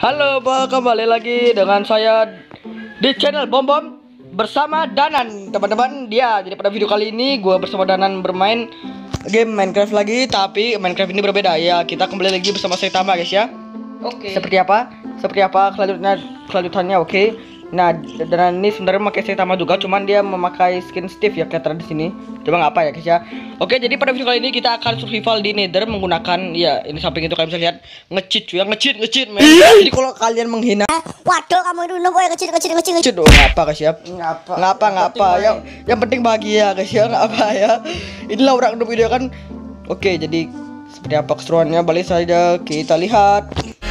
Halo, kembali lagi dengan saya di channel Bom Bom bersama Danan, teman-teman. Jadi pada video kali ini gue bersama Danan bermain game Minecraft lagi, tapi Minecraft ini berbeda ya. Kita kembali lagi bersama Saitama, guys ya. Oke. Seperti apa kelanjutannya, oke. Nah, Danan ini sebenarnya memakai Saitama juga, cuman dia memakai skin Steve ya, kayak di sini. Coba nggak apa ya, guys ya. Oke, jadi pada video kali ini kita akan survival di Nether menggunakan ya, ini samping itu kalian bisa lihat nge-cheat cuy, nge-cheat men. Jadi kalau kalian menghina, waduh kamu itu nopo ya kecil. oh, ngapa guys ya? Ngapa ya? Yang penting bahagia guys ya, ngapa ya? Inilah orang untuk video kan. Oke, jadi seperti apa keseruannya, balik saja kita lihat.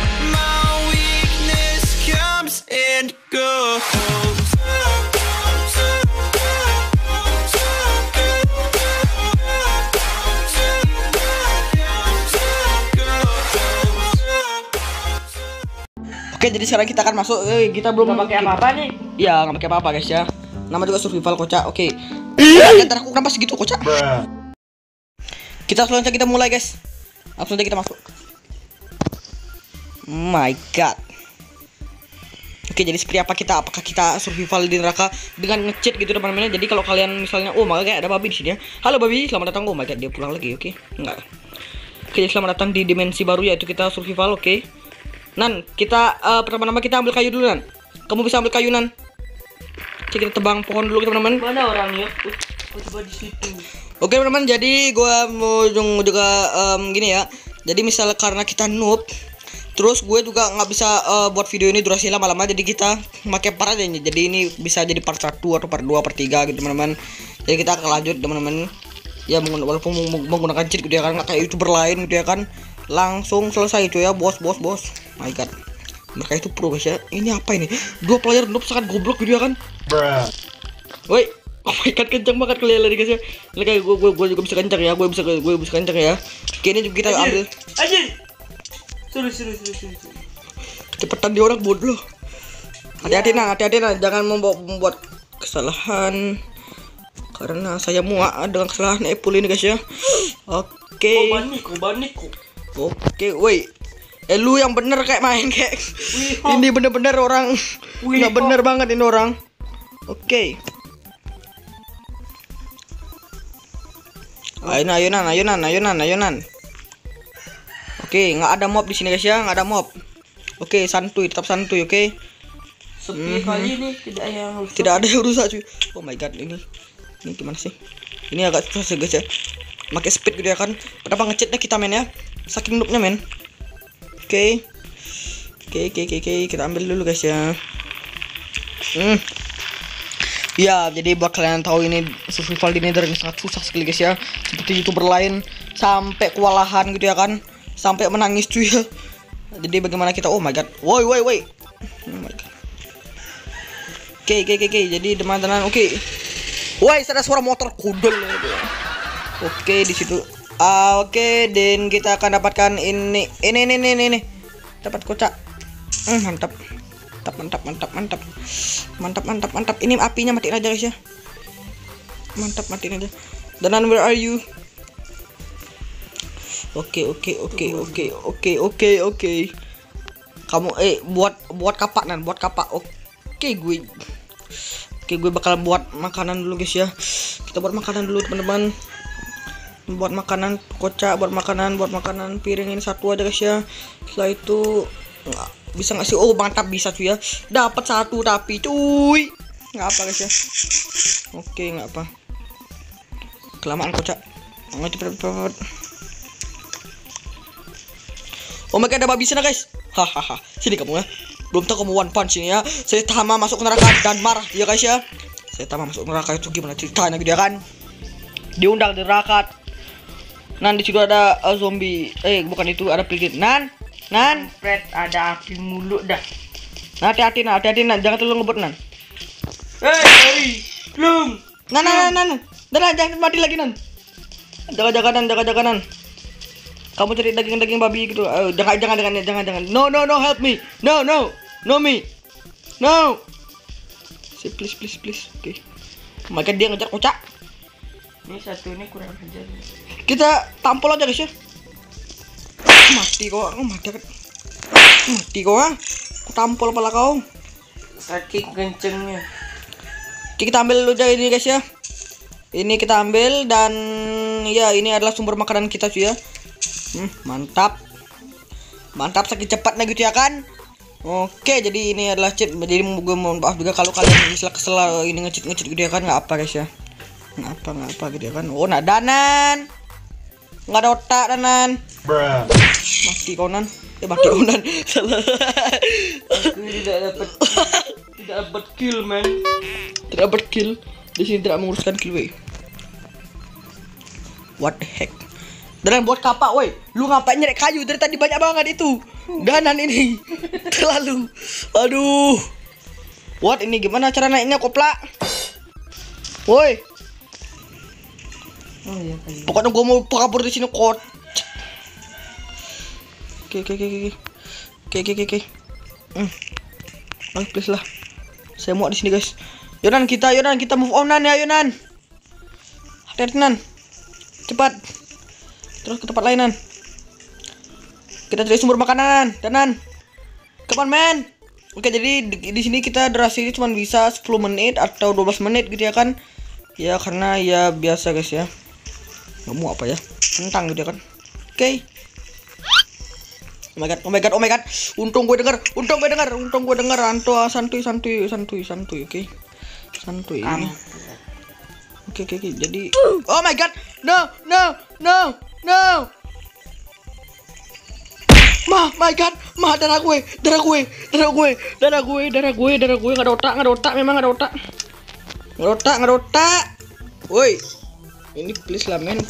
Oke, jadi sekarang kita akan masuk. Kita belum pakai apa-apa nih. Ya, nggak pakai apa-apa guys ya. Nama juga survival kocak. Oke. Ntar aku kenapa segitu kocak? Kita langsung kita mulai guys. Langsung aja kita masuk. My God. Oke, jadi seperti apa kita? Apakah kita survival di neraka dengan nge-cheat gitu teman-teman? Jadi kalau kalian misalnya, oh makanya ada babi di sini ya. Halo babi, selamat datang. Oh my God, dia pulang lagi. Oke, enggak. Oke, selamat datang di dimensi baru, yaitu kita survival. Oke. Nan, kita pertama-tama kita ambil kayu dulu, Nan. Kamu bisa ambil kayu, Nan. Oke, kita tebang pohon dulu, teman-teman. Mana orangnya? Coba di situ. Oke, teman-teman. Jadi gua mau juga gini ya. Jadi misal karena kita noob, terus gue juga nggak bisa buat video ini durasi lama-lama. Jadi kita pakai part aja ini. Jadi ini bisa jadi part 1 atau part 2, part 3 gitu, teman-teman. Jadi kita akan lanjut, teman-teman. Ya walaupun menggunakan cheat gitu ya kan, nggak kayak YouTuber lain gitu ya kan. Langsung selesai itu ya, bos. My God, mereka itu pro guys ya. Ini apa ini? Dua player noob sangat goblok gitu ya kan. Woi, oh my God, kencang banget kalian lari guys ya. Ini kayak gue juga bisa kencang ya. Gue bisa kencang ya. Oke, ini juga kita ambil. Aja. Suruh. Cepetan dia orang bodoh. Hati-hati nah, jangan membuat kesalahan. Karena saya muak dengan kesalahan Apple ini guys ya. Oke. Kobaniko. Oke, woi. Lu yang bener kayak main kayak. Ini bener-bener orang nggak bener banget ini orang. Oke. Ayo nan. Oke, nggak ada mob di sini guys ya, nggak ada mob. Oke, tetap santuy, oke. Sepi kali ini Tidak ada yang rusak cuy. Oh my God, ini gimana sih? Ini agak susah sih guys ya. Pakai speed gitu ya kan. Kenapa nge-cheatnya kita men ya? Saking noobnya men. Oke, kita ambil dulu guys ya. Ya, jadi buat kalian tahu ini survival di Nether ini sangat susah sekali guys ya. Seperti YouTuber lain sampai kewalahan gitu ya kan, sampai menangis cuy ya. Jadi bagaimana kita? Oh my God, woi. Oh my God. Oke. Jadi teman-teman, oke. Woi, ada suara motor kudel. Oke, di situ. Oke, dan kita akan dapatkan ini. Dapat kocak. Mantap. Ini apinya matiin aja guys ya. Mantap, matiin aja. Danan, where are you? Oke. Kamu buat kapak Nan, buat kapak. Oke, gue bakal buat makanan dulu guys ya. Kita buat makanan dulu teman-teman. Buat makanan kocak, buat makanan piring ini satu aja guys ya. Setelah itu bisa nggak sih? Oh mantap, bisa cuy ya. Dapat satu tapi cuy nggak apa guys ya. Oke, nggak apa. Kelamaan kocak. Cepet. Oh my God, ada babi sana guys. Hahaha. Sini kamu ya. Belum tahu kamu one punch ini ya. Saya Tama masuk ke neraka dan marah ya guys ya. Saya Tama masuk neraka itu gimana ceritanya gitu ya kan? Diundang di neraka. Nan, di situ ada zombie. Bukan itu, ada pigit. Nan. Fred, ada api mulu dah. Nah, hati-hati Nan, jangan terlalu ngebut Nan. Hei, belum. Nan. Jangan mati lagi Nan. Jaga Nan. Kamu cari daging babi gitu. Jangan. No, help me. No me. No. Please. Oke. Maka dia ngejar kocak. Ini satu ini kurang ajar. Kita tampol aja guys ya. Mati kok, mati kok. tampol pala kau. Sakit kencengnya. Oke, kita ambil dulu aja ini guys ya. Ini kita ambil dan ya ini adalah sumber makanan kita cuy ya. Mantap. Mantap sakit cepatnya gitu ya kan. Oke, jadi ini adalah cheat. Jadi gue mohon maaf juga kalau kalian kesel ini ngecit gitu ya kan, nggak apa guys ya. Nggak apa gitu ya kan. Oh, nah danan. Nggak ada otak danan. Mati konan. Mati konan. Salah. Aku tidak dapat kill, man. Tidak dapat kill. Di sini tidak menguruskan kill, wey. What the heck? Dan buat kapak, woi. Lu ngapain nyerek kayu dari tadi banyak banget itu. Danan ini. Terlalu. Aduh. What ini gimana cara naiknya koplak? Woi. Oh iya kali. Pokoknya gua mau kabur di sini kot. Oke. Ayo please lah. Saya mau di sini guys. Yonan kita move on nan ya Yonan. Hati-hati nan. Cepat. Terus ke tempat lain nan. Kita cari sumber makanan Danan. Come on man. Oke, jadi di sini kita durasi cuma bisa 10 menit atau 12 menit gitu ya kan. Ya karena ya biasa guys ya. Nggak mau apa ya? Kentang gitu ya kan. Oke. Oh my god. Untung gue denger. Anto santuy. Oke. Santuy ini. Oke. Jadi oh my god. No. My god. Darah gue. Enggak ada otak. Memang enggak ada otak. Woi. Ini please lah men.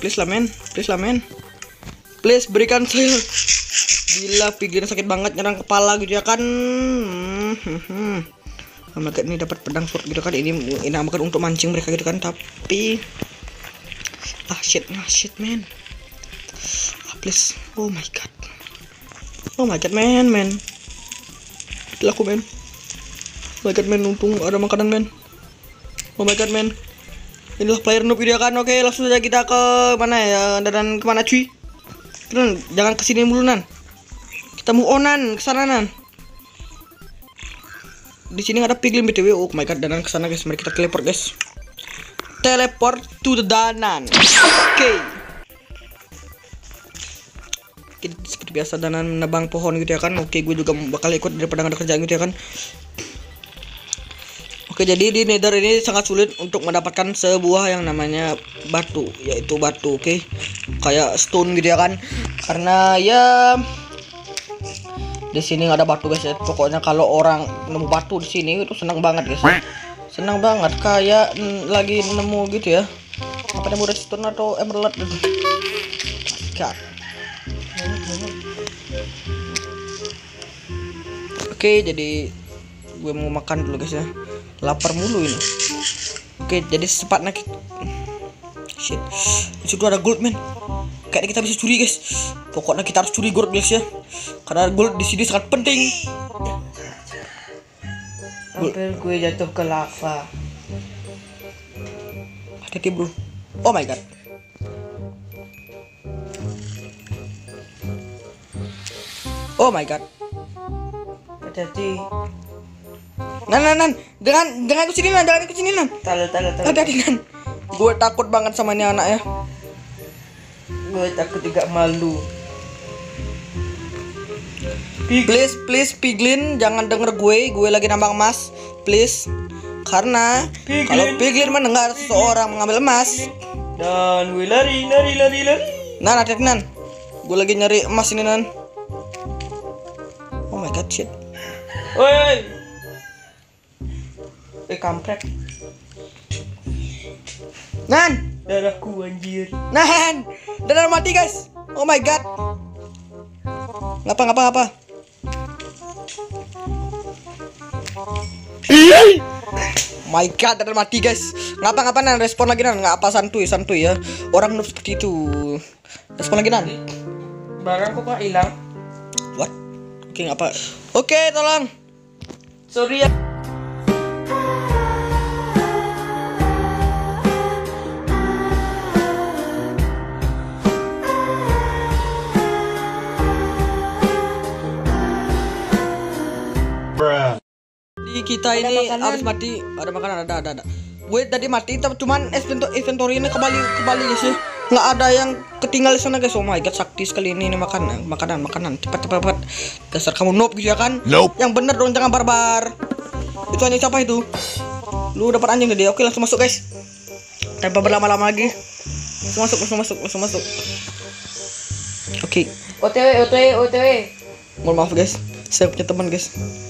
Please berikan saya. Gila, pikiran sakit banget nyerang kepala gitu ya kan. Oh my god, ini dapat pedang sword gitu kan. Ini bukan untuk mancing mereka gitu kan, tapi shit man. Please. Oh my god man. Laku man. Oh my god man, untung ada makanan man. Oh my god man. Inilah player noob video kan. Oke, langsung saja kita ke mana ya? Dan kemana cuy? Jangan kesini mulu nan. Kita move on nan, kesana nan. Di sini ada piglin BTW. Oh my god, danan kesana guys. Mari kita teleport guys. Teleport to the danan. Oke. Seperti biasa danan menebang pohon gitu ya kan. Oke, gue juga bakal ikut daripada nggak ada kerjaan gitu ya kan. Oke, jadi di Nether ini sangat sulit untuk mendapatkan sebuah yang namanya batu, yaitu batu. Oke, kayak stone gitu ya kan. Karena ya di sini nggak ada batu guys ya. Pokoknya kalau orang nemu batu di sini itu senang banget guys ya. Senang banget kayak lagi nemu gitu ya. Apa nemu redstone atau emerald gitu. God. Oke, jadi gue mau makan dulu guys ya. Lapar mulu ini. Oke, jadi secepatnya kita. Shit. Di situ ada gold man. Kayaknya kita bisa curi guys. Pokoknya kita harus curi gold guys ya. Karena gold di sini sangat penting. Hampir gue jatuh ke lava. Hati-hati bro. Oh my god. Oh my god. Hati-hati. Nan. Jangan ke sini nan. Tala. Hati-hati nan. Gue takut banget sama ini anak ya. Gue takut juga malu. Please piglin jangan denger gue lagi nambang emas, please. Karena kalau piglin mendengar seseorang mengambil emas, Dan gue lari. nan hati-hati nan. Gue lagi nyari emas ini nan. Oh my god shit. Woi. Kampret. Nan, Darahku anjir. nan, dan mati guys. Oh my god. Ngapa? My god, dan mati guys. Ngapa nan, respon lagi nan. Nggak apa, santuy ya. Orang noob seperti itu. Respon lagi nan. Barangku kok hilang. What? Oke, ngapa? Oke, tolong. Sorry ya. Di kita ini harus mati. Ada makanan, ada. Gue tadi mati, cuman inventory ini kembali guys ya. Nggak ada yang ketinggal di sana guys. Oh my god, sakti sekali ini makanan. Cepat. Dasar kamu noob gitu ya kan? Nope. Yang bener dong, jangan barbar. Itu anjing siapa itu? Lu dapat anjing tadi. Oke, langsung masuk guys. Tanpa berlama-lama lagi. Langsung masuk. Oke. OTW. Mohon maaf guys. Saya punya teman guys.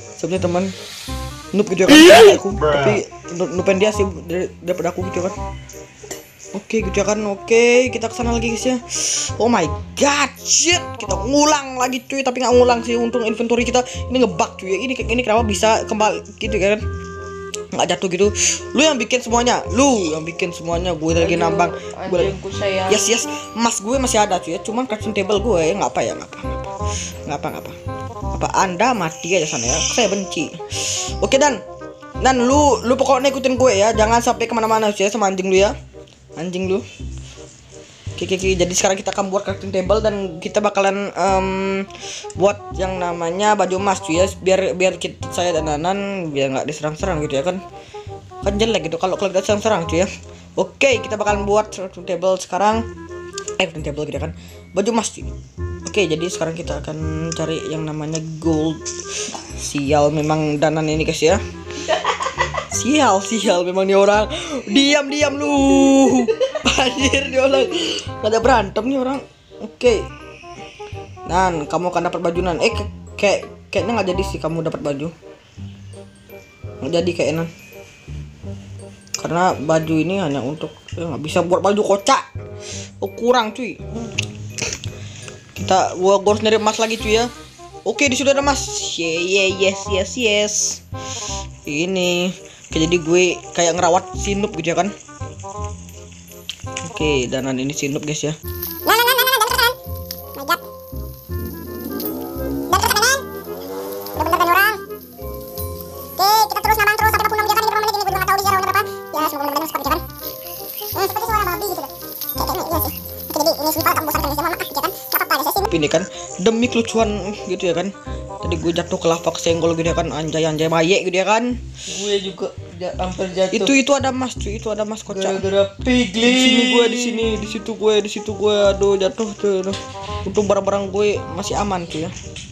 Noob gitu ya kan, aku. Tapi nooban dia sih daripada aku gitu kan. Oke gitu ya kan. Oke, kita kesana lagi guys ya. Oh my god, shit. Kita ngulang lagi cuy, tapi nggak ngulang sih. Untung inventory kita ini ngebug cuy. Ini kenapa bisa kembali gitu kan? Nggak jatuh gitu. Lu yang bikin semuanya. Gue lagi nambang. Anjingku sayang. Yes. Emas gue masih ada cuy. Cuman crafting table gue ngapa. Apa Anda mati aja sana ya? Saya benci. Oke dan lu pokoknya ikutin gue ya. Jangan sampai kemana-mana ya sama anjing lu ya. Anjing lu. Oke. Jadi sekarang kita akan buat crafting table dan kita bakalan buat yang namanya baju emas cuy ya. Biar saya dan Nanan biar nggak diserang-serang gitu ya kan. Kan jelek gitu kalau kita serang-serang cuy ya. Oke, kita bakalan buat crafting table sekarang. Crafting table gitu kan. Baju emas cuy. Oke, jadi sekarang kita akan cari yang namanya gold. Sial memang Danan ini guys ya. Sial memang nih orang. Diam lu. Anjir nih orang. Ada berantem nih orang. Oke. Nan, kamu akan dapat baju Nan. Kayaknya nggak jadi sih kamu dapat baju. Nggak jadi kayaknya Nan. Karena baju ini hanya untuk nggak bisa buat baju kocak. Oh, kurang cuy. Gua harus nyari emas lagi cuy ya. Oke, di situ ada emas. Yes. Ini. Oke, jadi gue kayak ngerawat si noob gitu ya kan. Oke, Danan ini si noob guys ya. Ini kan demi kelucuan gitu ya kan. Tadi gue jatuh ke lava kesenggol gitu ya kan. Anjay baye gitu ya kan. Gue juga hampir jatuh. Itu ada emas cuy, itu ada emas kocak. Gara-gara piglin. Di situ gue aduh jatuh tuh. Untung barang-barang gue masih aman cuy ya.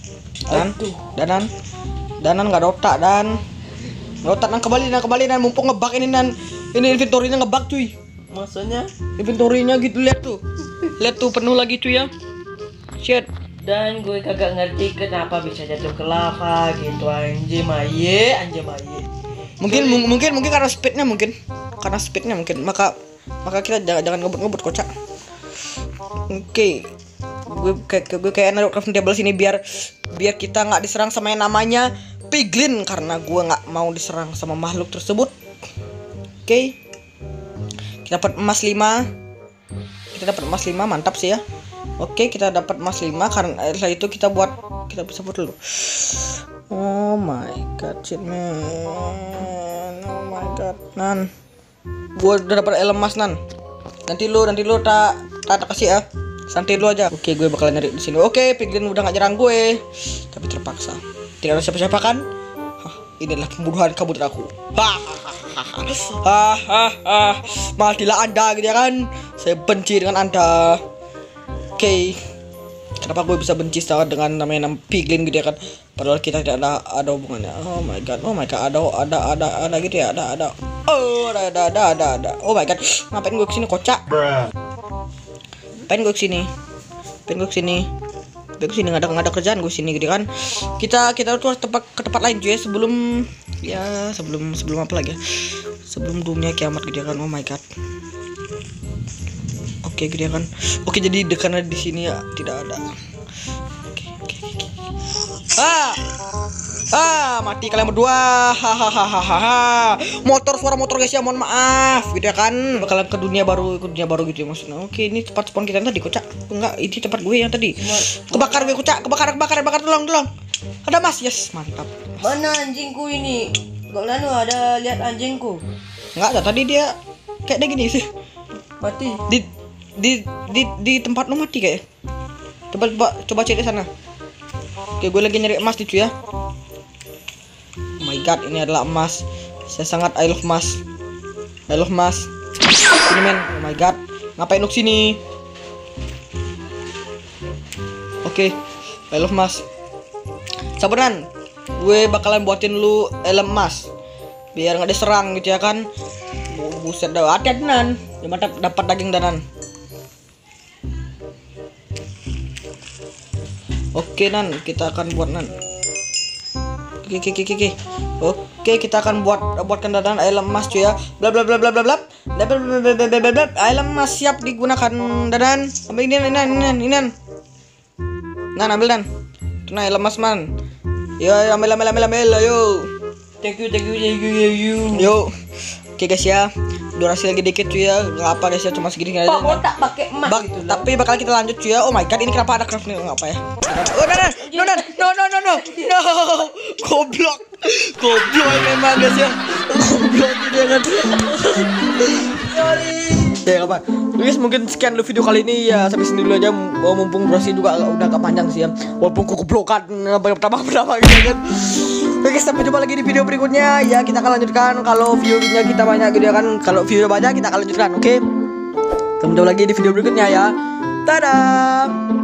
Danan enggak ada otak dan. Kembali dan mumpung ngebug ini dan ini inventory-nya ngebug cuy. Maksudnya inventory-nya gitu lihat tuh penuh lagi cuy ya. Shit. Dan gue kagak ngerti kenapa bisa jatuh ke lava gitu anjir maye. Mungkin karena speednya mungkin. Maka kita jangan ngebut kocak. Oke. Gue kayak naruh crafting table sini biar kita nggak diserang sama yang namanya piglin karena gue nggak mau diserang sama makhluk tersebut. Oke. Kita dapat emas 5. Mantap sih ya. Oke, kita dapat emas 5 karena setelah itu kita bisa buat dulu. Oh my god, shit man. Oh my god, Nan. Gua udah dapat emas Nan. Nanti lu tak kasih ya. Santai dulu aja. Oke, gue bakal nyari di sini. Oke, piglin udah gak nyerang gue. Tapi terpaksa. Tidak ada siapa-siapa kan? Inilah pembunuhan kabut aku. Matilah Anda gitu ya kan. Saya benci dengan Anda. Oke. Kenapa gue bisa benci sangat dengan namanya piglin gitu ya kan? Padahal kita tidak ada hubungannya. Oh my god. Ada gitu ya. Ada. Oh, ada. Oh my god. Ngapain gue kesini kocak? Ngapain gue kesini? Nggak ada kerjaan gue sini gitu kan. Kita tuh ke tempat lain cuy sebelum apa lagi ya? Sebelum dunia kiamat gitu ya kan. Oh my god. Oke gitu ya kan. Oke, jadi karena di sini ya tidak ada. Oke. Mati kalian berdua. Hahaha. Suara motor guys ya, mohon maaf gitu ya kan. Bakalan ke dunia baru gitu ya maksudnya. Oke, ini tempat spawn kita yang tadi kocak. Enggak, ini tempat gue yang tadi. Kebakar gue kocak, kebakar tolong. Ada mas, yes, mantap. Mana anjingku ini? Gak lalu ada lihat anjingku. Enggak ada, tadi dia kayak gini sih. Mati. Di tempat lu mati kayak. Coba cek di sana. Oke, gue lagi nyari emas nih cuy ya. god, ini adalah emas. Saya sangat I love emas. I love emas. Sini men. Oh my god. Ngapain lu sini? Oke. I love emas. Sabaran. Gue bakalan buatin lu helm emas. Biar nggak diserang gitu ya kan. Buset dah. Hati-hati nan. Mantap dapat daging danan. Oke nan, kita akan buat nan. Oke. Oke, kita akan buatkan dadan helm emas cuy ya. Bla bla bla bla bla bla. Helm emas siap digunakan dadan. Ambil ini nan. Nan ambil dan. Tuh helm emas man. Yo ambil ayo. Thank you. Yo. Oke guys ya. Durasi lagi dikit cuy ya. Enggak apa guys ya, cuma segini aja. Pak, kok tak pakai emas gitu loh. Tapi bakal kita lanjut cuy ya. Oh my god, ini kenapa ada craft nih? Enggak apa ya. Oh, no. Goblok memang guys ya. Goblok gitu ya kan. Sorry. Ya apa? Guys, mungkin sekian dulu video kali ini ya, sampai sini dulu aja. Mumpung durasi juga udah agak panjang sih ya. Walaupun kegoblokan bertambah gitu kan. Oke, sampai jumpa lagi di video berikutnya. Ya, kita akan lanjutkan kalau view-nya kita banyak gitu ya kan. Kalau view banyak kita akan lanjutkan, oke? Sampai jumpa lagi di video berikutnya ya. Dadah.